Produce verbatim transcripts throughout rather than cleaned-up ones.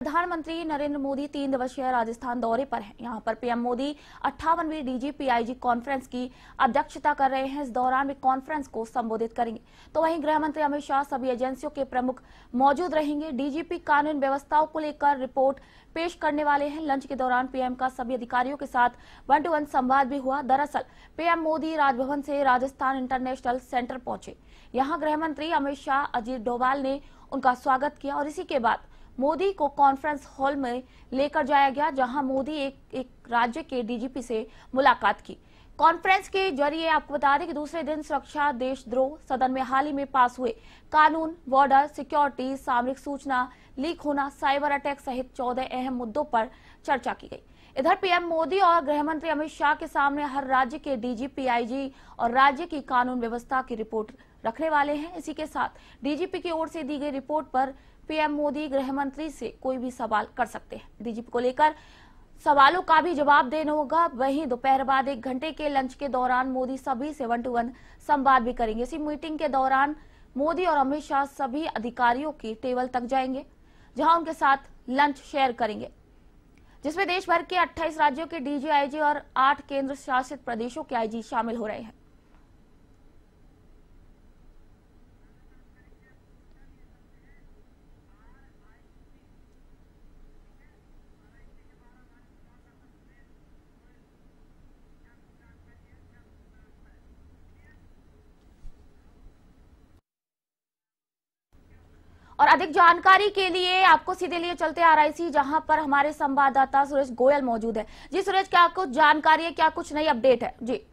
प्रधानमंत्री नरेंद्र मोदी तीन दिवसीय राजस्थान दौरे पर हैं। यहां पर पीएम मोदी अट्ठावनवीं डीजीपीआईजी कॉन्फ्रेंस की अध्यक्षता कर रहे हैं। इस दौरान वे कॉन्फ्रेंस को संबोधित करेंगे। तो वहीं गृह मंत्री अमित शाह सभी एजेंसियों के प्रमुख मौजूद रहेंगे। डीजीपी कानून व्यवस्थाओं को लेकर रिपोर्ट पेश करने वाले हैं। लंच के दौरान पीएम का सभी अधिकारियों के साथ वन टू वन संवाद भी हुआ। दरअसल पीएम मोदी राजभवन से राजस्थान इंटरनेशनल सेंटर पहुंचे। यहाँ गृह मंत्री अमित शाह, अजीत डोभाल ने उनका स्वागत किया और इसी के बाद मोदी को कॉन्फ्रेंस हॉल में लेकर जाया गया, जहां मोदी एक, एक राज्य के डीजीपी से मुलाकात की। कॉन्फ्रेंस के जरिए आपको बता दें कि दूसरे दिन सुरक्षा, देशद्रोह, सदन में हाल ही में पास हुए कानून, बॉर्डर सिक्योरिटी, सामरिक सूचना लीक होना, साइबर अटैक सहित चौदह अहम मुद्दों पर चर्चा की गई। इधर पीएम मोदी और गृह मंत्री अमित शाह के सामने हर राज्य के डीजीपी, आईजी और राज्य की कानून व्यवस्था की रिपोर्ट रखने वाले हैं। इसी के साथ डीजीपी की ओर से दी गई रिपोर्ट पर पीएम मोदी गृह मंत्री से कोई भी सवाल कर सकते हैं। डीजीपी को लेकर सवालों का भी जवाब देना होगा। वहीं दोपहर बाद एक घंटे के लंच के दौरान मोदी सभी से वन टू वन संवाद भी करेंगे। इसी मीटिंग के दौरान मोदी और अमित शाह सभी अधिकारियों की टेबल तक जाएंगे, जहां उनके साथ लंच शेयर करेंगे, जिसमें देश भर के अट्ठाईस राज्यों के डीजी, आईजी और आठ केंद्र शासित प्रदेशों के आईजी शामिल हो रहे हैं। और अधिक जानकारी के लिए आपको सीधे लिए चलते आरआईसी, जहां पर हमारे संवाददाता सुरेश गोयल मौजूद है। जी सुरेश, क्या कुछ जानकारी है, क्या कुछ नई अपडेट है? जी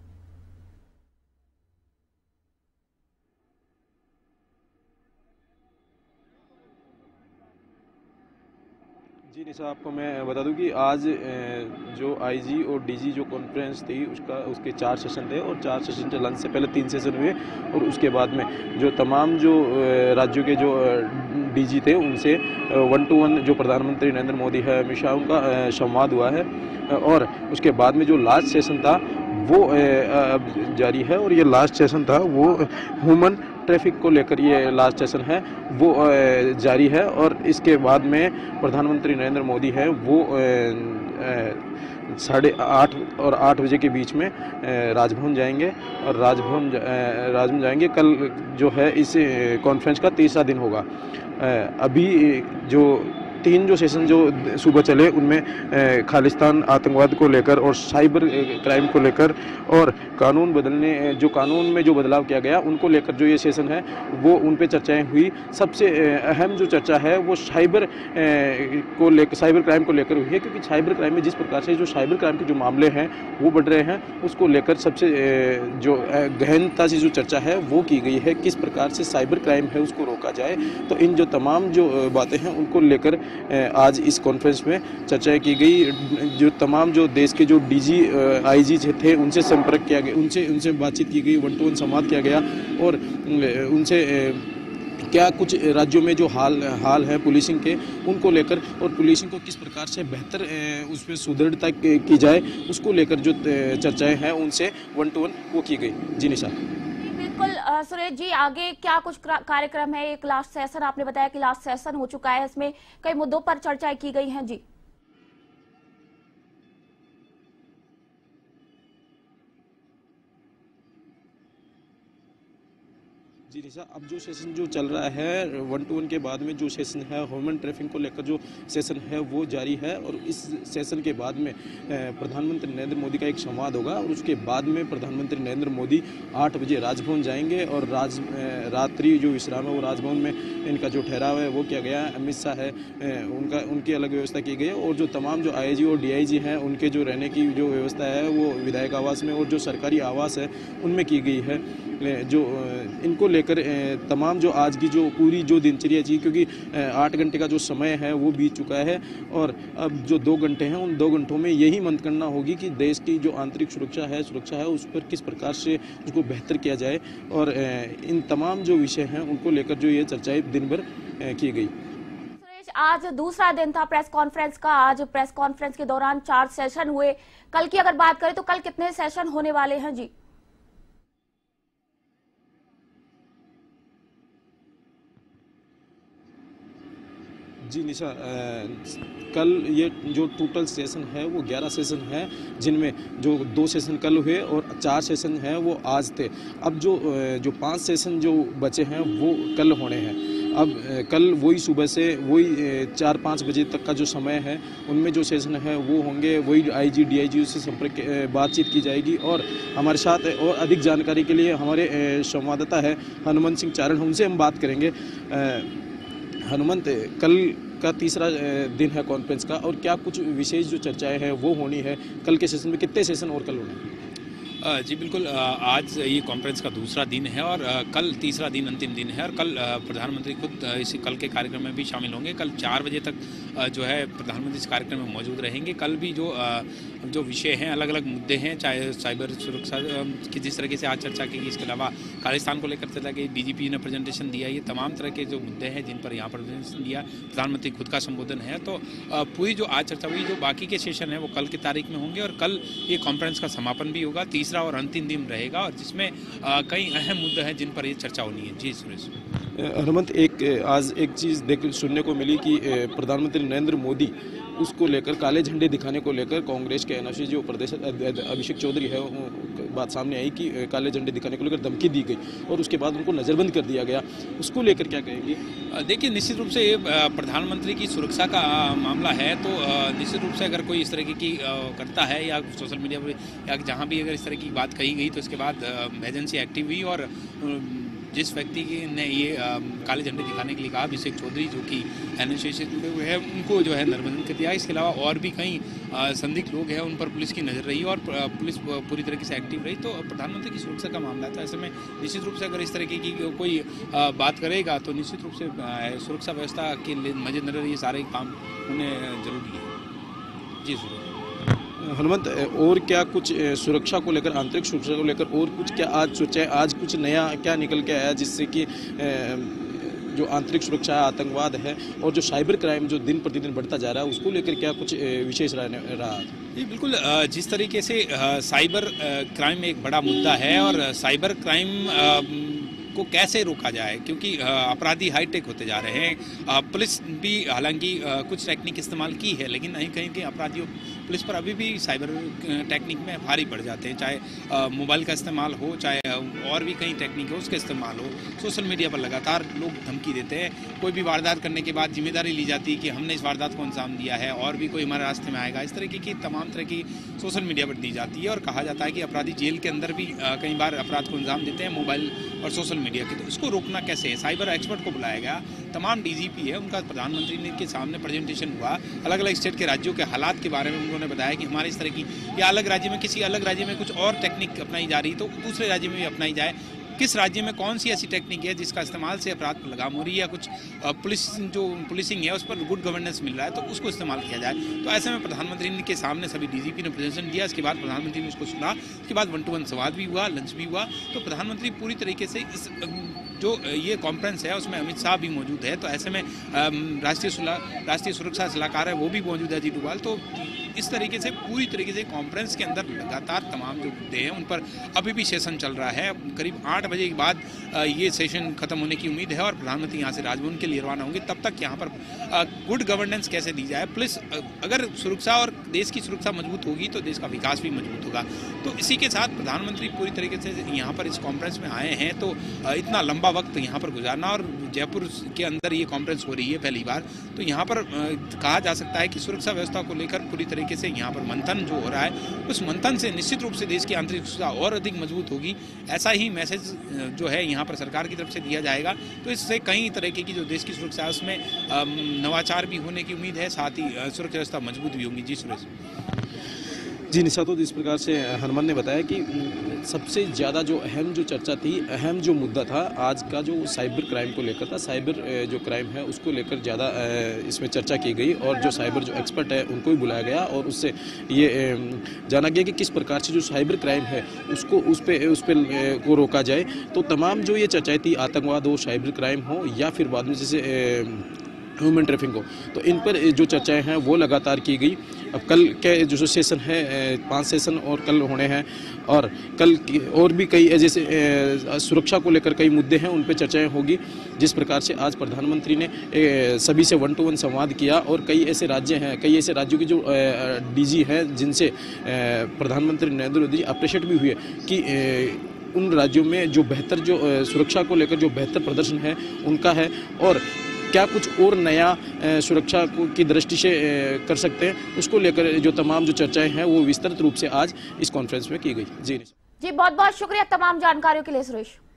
जी निशा, आपको मैं बता दूं कि आज जो आईजी और डीजी जो कॉन्फ्रेंस थी उसका उसके चार सेशन थे और चार सेशन से लंच से पहले तीन सेशन हुए और उसके बाद में जो तमाम जो राज्यों के जो डीजी थे उनसे वन टू वन जो प्रधानमंत्री नरेंद्र मोदी है, अमित शाह, उनका संवाद हुआ है। और उसके बाद में जो लास्ट सेशन था वो अब जारी है और ये लास्ट सेशन था वो ह्यूमन ट्रैफिक को लेकर ये लास्ट सेशन है वो जारी है। और इसके बाद में प्रधानमंत्री नरेंद्र मोदी है वो साढ़े आठ और आठ बजे के बीच में राजभवन जाएंगे और राजभवन राजभवन जाएंगे। कल जो है इस कॉन्फ्रेंस का तीसरा दिन होगा। अभी जो तीन जो सेशन जो सुबह चले उनमें खालिस्तान, आतंकवाद को लेकर और साइबर क्राइम को लेकर और कानून बदलने जो कानून में जो बदलाव किया गया उनको लेकर जो ये सेशन है वो उन पे चर्चाएं हुई। सबसे अहम जो चर्चा है वो साइबर को लेकर साइबर क्राइम को लेकर हुई है, क्योंकि साइबर क्राइम में जिस प्रकार से जो साइबर क्राइम के जो मामले हैं वो बढ़ रहे हैं उसको लेकर सबसे जो गहनता से जो चर्चा है वो की गई है। किस प्रकार से साइबर क्राइम है उसको रोका जाए, तो इन जो तमाम जो बातें हैं उनको लेकर आज इस कॉन्फ्रेंस में चर्चा की गई। जो तमाम जो देश के जो डीजी, आईजी थे उनसे संपर्क किया गया, उनसे उनसे बातचीत की गई, वन टू वन संवाद किया गया और उनसे क्या कुछ राज्यों में जो हाल हाल है पुलिसिंग के उनको लेकर और पुलिसिंग को किस प्रकार से बेहतर उस पर सुदृढ़ता की जाए उसको लेकर जो चर्चाएं हैं उनसे वन टू वन वो की गई। जी निशा। बिल्कुल सुरेश जी, आगे क्या कुछ कार्यक्रम है? एक लास्ट सेशन आपने बताया कि लास्ट सेशन हो चुका है, इसमें कई मुद्दों पर चर्चाएं की गई हैं। जी जी निशा, अब जो सेशन जो चल रहा है वन टू वन के बाद में जो सेशन है ह्यूमन ट्रैफिक को लेकर जो सेशन है वो जारी है और इस सेशन के बाद में प्रधानमंत्री नरेंद्र मोदी का एक संवाद होगा और उसके बाद में प्रधानमंत्री नरेंद्र मोदी आठ बजे राजभवन जाएंगे और राज रात्रि जो विश्राम है वो राजभवन में इनका जो ठहराव है वो किया गया है। अमित शाह है उनका उनकी अलग व्यवस्था की गई है और जो तमाम जो आईजी और डीआईजी हैं उनके जो रहने की जो व्यवस्था है वो विधायक आवास में और जो सरकारी आवास है उनमें की गई है। जो इनको लेकर तमाम जो आज की जो पूरी जो दिनचर्या थी, क्योंकि आठ घंटे का जो समय है वो बीत चुका है और अब जो दो घंटे हैं उन दो घंटों में यही मंथन होगी कि देश की जो आंतरिक सुरक्षा है सुरक्षा है उस पर किस प्रकार से उसको बेहतर किया जाए और इन तमाम जो विषय हैं उनको लेकर जो ये चर्चाएं दिन भर की गई। आज दूसरा दिन था प्रेस कॉन्फ्रेंस का। आज प्रेस कॉन्फ्रेंस के दौरान चार सेशन हुए। कल की अगर बात करें तो कल कितने सेशन होने वाले हैं? जी जी निशा, कल ये जो टोटल सेशन है वो ग्यारह सेशन है, जिनमें जो दो सेशन कल हुए और चार सेशन हैं वो आज थे। अब जो जो पांच सेशन जो बचे हैं वो कल होने हैं। अब कल वही सुबह से वही चार पाँच बजे तक का जो समय है उनमें जो सेशन है वो होंगे, वही आईजी डीआईजी से संपर्क बातचीत की जाएगी। और हमारे साथ और अधिक जानकारी के लिए हमारे संवाददाता है हनुमंत सिंह चारण, उनसे हम बात करेंगे। हनुमंत, कल का तीसरा दिन है कॉन्फ्रेंस का, और क्या कुछ विशेष जो चर्चाएं हैं वो होनी है कल के सेशन में? कितने सेशन और कल होने हैं? जी बिल्कुल, आज ये कॉन्फ्रेंस का दूसरा दिन है और कल तीसरा दिन अंतिम दिन है। और कल प्रधानमंत्री खुद इस कल के कार्यक्रम में भी शामिल होंगे। कल चार बजे तक जो है प्रधानमंत्री इस कार्यक्रम में मौजूद रहेंगे। कल भी जो जो विषय हैं, अलग अलग मुद्दे हैं, चाहे साइबर सुरक्षा की जिस तरीके से आज चर्चा की गई, इसके अलावा खालिस्तान को लेकर चर्चा की, डीजीपी ने प्रेजेंटेशन दिया, ये तमाम तरह के जो मुद्दे हैं जिन पर यहाँ पर प्रेजेंटेशन दिया, प्रधानमंत्री खुद का संबोधन है। तो पूरी जो आज चर्चा हुई, जो बाकी के सेशन है वो कल की तारीख में होंगे और कल ये कॉन्फ्रेंस का समापन भी होगा, तीसरा और अंतिम दिन रहेगा, और जिसमें कई अहम मुद्दे हैं जिन पर ये चर्चा होनी है। जी सुरेश। हनुमंत, एक आज एक चीज़ देख सुनने को मिली कि प्रधानमंत्री नरेंद्र मोदी उसको लेकर काले झंडे दिखाने को लेकर कांग्रेस के एनआरसी जो प्रदेश अभिषेक चौधरी है, बात सामने आई कि काले झंडे दिखाने को लेकर धमकी दी गई और उसके बाद उनको नज़रबंद कर दिया गया। उसको लेकर क्या कहेंगे? देखिए, निश्चित रूप से प्रधानमंत्री की सुरक्षा का मामला है, तो निश्चित रूप से अगर कोई इस तरह की करता है या सोशल मीडिया पर या जहाँ भी अगर इस तरह की बात कही गई, तो इसके बाद एजेंसी एक्टिव हुई और जिस व्यक्ति ने ये काले झंडे दिखाने के लिए कहा, अभिषेक चौधरी, जो कि एनएसए से जुड़े हुए हैं, उनको जो है नज़रबंद कर दिया। इसके अलावा और भी कई संदिग्ध लोग हैं, उन पर पुलिस की नज़र रही और पुलिस पूरी तरीके से एक्टिव रही। तो प्रधानमंत्री की सुरक्षा का मामला था। ऐसे में निश्चित रूप से अगर इस तरीके की कोई बात करेगा तो निश्चित रूप से सुरक्षा व्यवस्था के मद्देनजर ये सारे काम होने जरूरी है। जी सुरेश। हनुमंत, और क्या कुछ सुरक्षा को लेकर, आंतरिक सुरक्षा को लेकर और कुछ क्या आज सोचा है? आज कुछ नया क्या निकल के आया जिससे कि जो आंतरिक सुरक्षा है, आतंकवाद है और जो साइबर क्राइम जो दिन प्रतिदिन बढ़ता जा रहा है, उसको लेकर क्या कुछ विशेष रहा? जी बिल्कुल, जिस तरीके से साइबर क्राइम एक बड़ा मुद्दा है और साइबर क्राइम को कैसे रोका जाए, क्योंकि अपराधी हाईटेक होते जा रहे हैं। पुलिस भी हालांकि कुछ टेक्निक इस्तेमाल की है, लेकिन कहीं कहीं के अपराधियों पुलिस पर अभी भी साइबर टेक्निक में भारी पड़ जाते हैं, चाहे मोबाइल का इस्तेमाल हो, चाहे और भी कई टेक्निक हो उसका इस्तेमाल हो। सोशल मीडिया पर लगातार लोग धमकी देते हैं, कोई भी वारदात करने के बाद जिम्मेदारी ली जाती है कि हमने इस वारदात को अंजाम दिया है और भी कोई हमारे रास्ते में आएगा। इस तरीके की तमाम तरह की सोशल मीडिया पर दी जाती है और कहा जाता है कि अपराधी जेल के अंदर भी कई बार अपराध को अंजाम देते हैं मोबाइल और सोशल मीडिया की। तो इसको रोकना कैसे है? साइबर एक्सपर्ट को बुलाया गया, तमाम डीजीपी है, उनका प्रधानमंत्री ने के सामने प्रेजेंटेशन हुआ, अलग अलग स्टेट के राज्यों के हालात के बारे में उन्होंने बताया कि हमारे इस तरह की या अलग राज्य में किसी अलग राज्य में कुछ और टेक्निक अपनाई जा रही तो दूसरे राज्य में भी अपनाई जाए। किस राज्य में कौन सी ऐसी टेक्निक है जिसका इस्तेमाल से अपराध पर लगाम हो रही है या कुछ पुलिस जो पुलिसिंग है उस पर गुड गवर्नेंस मिल रहा है, तो उसको इस्तेमाल किया जाए। तो ऐसे में प्रधानमंत्री के सामने सभी डीजीपी ने प्रेजेंटेशन दिया। इसके बाद प्रधानमंत्री ने उसको सुना, उसके बाद वन टू वन संवाद भी हुआ, लंच भी हुआ। तो प्रधानमंत्री पूरी तरीके से इस जो ये कॉन्फ्रेंस है उसमें अमित शाह भी मौजूद है, तो ऐसे में राष्ट्रीय राष्ट्रीय सुरक्षा सलाहकार है वो भी मौजूद है, अजीत डोभाल। तो इस तरीके से पूरी तरीके से कॉन्फ्रेंस के अंदर लगातार तमाम जो मुद्दे हैं उन पर अभी भी सेशन चल रहा है। करीब आठ बजे के बाद ये सेशन खत्म होने की उम्मीद है और प्रधानमंत्री यहाँ से राजभवन के लिए रवाना होंगे। तब तक यहाँ पर गुड गवर्नेंस कैसे दी जाए, पुलिस अगर सुरक्षा और देश की सुरक्षा मजबूत होगी तो देश का विकास भी मजबूत होगा। तो इसी के साथ प्रधानमंत्री पूरी तरीके से यहाँ पर इस कॉन्फ्रेंस में आए हैं, तो इतना लंबा वक्त यहाँ पर गुजारना और जयपुर के अंदर ये कॉन्फ्रेंस हो रही है पहली बार, तो यहाँ पर कहा जा सकता है कि सुरक्षा व्यवस्था को लेकर पूरी तरीके से यहाँ पर मंथन जो हो रहा है, उस मंथन से निश्चित रूप से देश की आंतरिक सुरक्षा और अधिक मजबूत होगी। ऐसा ही मैसेज जो है यहाँ पर सरकार की तरफ से दिया जाएगा। तो इससे कई तरीके की जो देश की सुरक्षा है उसमें नवाचार भी होने की उम्मीद है, साथ ही सुरक्षा व्यवस्था मजबूत भी होगी। जी सुरेश। जी निशा, तो इस प्रकार से हनुमान ने बताया कि सबसे ज़्यादा जो अहम जो चर्चा थी, अहम जो मुद्दा था आज का जो साइबर क्राइम को लेकर था, साइबर जो क्राइम है उसको लेकर ज़्यादा इसमें चर्चा की गई और जो साइबर जो एक्सपर्ट है उनको भी बुलाया गया और उससे ये जाना गया कि किस प्रकार से जो साइबर क्राइम है उसको उस पर उस पर को रोका जाए। तो तमाम जो ये चर्चाएँ थी, आतंकवाद हो, साइबर क्राइम हो या फिर बाद में जैसे ह्यूमन ट्रैफिकिंग हो, तो इन पर जो चर्चाएं हैं वो लगातार की गई। अब कल के जो सेशन है पांच सेशन और कल होने हैं और कल और भी कई जैसे सुरक्षा को लेकर कई मुद्दे हैं, उन पर चर्चाएं होगी। जिस प्रकार से आज प्रधानमंत्री ने सभी से वन टू वन संवाद किया और कई ऐसे राज्य हैं, कई ऐसे राज्यों के जो डीजी हैं जिनसे प्रधानमंत्री नरेंद्र मोदी जी अप्रिशिएट भी हुए कि उन राज्यों में जो बेहतर जो सुरक्षा को लेकर जो बेहतर प्रदर्शन है उनका है और क्या कुछ और नया सुरक्षा की दृष्टि से कर सकते हैं, उसको लेकर जो तमाम जो चर्चाएं हैं वो विस्तृत रूप से आज इस कॉन्फ्रेंस में की गई। जी जी बहुत बहुत शुक्रिया तमाम जानकारियों के लिए सुरेश।